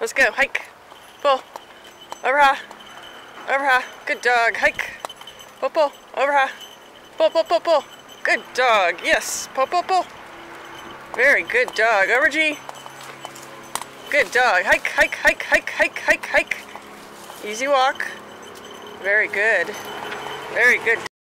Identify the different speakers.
Speaker 1: Let's go. Hike. Pull. Over high. Over high. Good dog. Hike. Pull, pull. Over high. Pull, pull, pull, pull. Good dog. Yes. Pull, pull, pull. Very good dog. Over G. Good dog. Hike, hike, hike, hike, hike, hike, hike. Easy walk. Very good. Very good.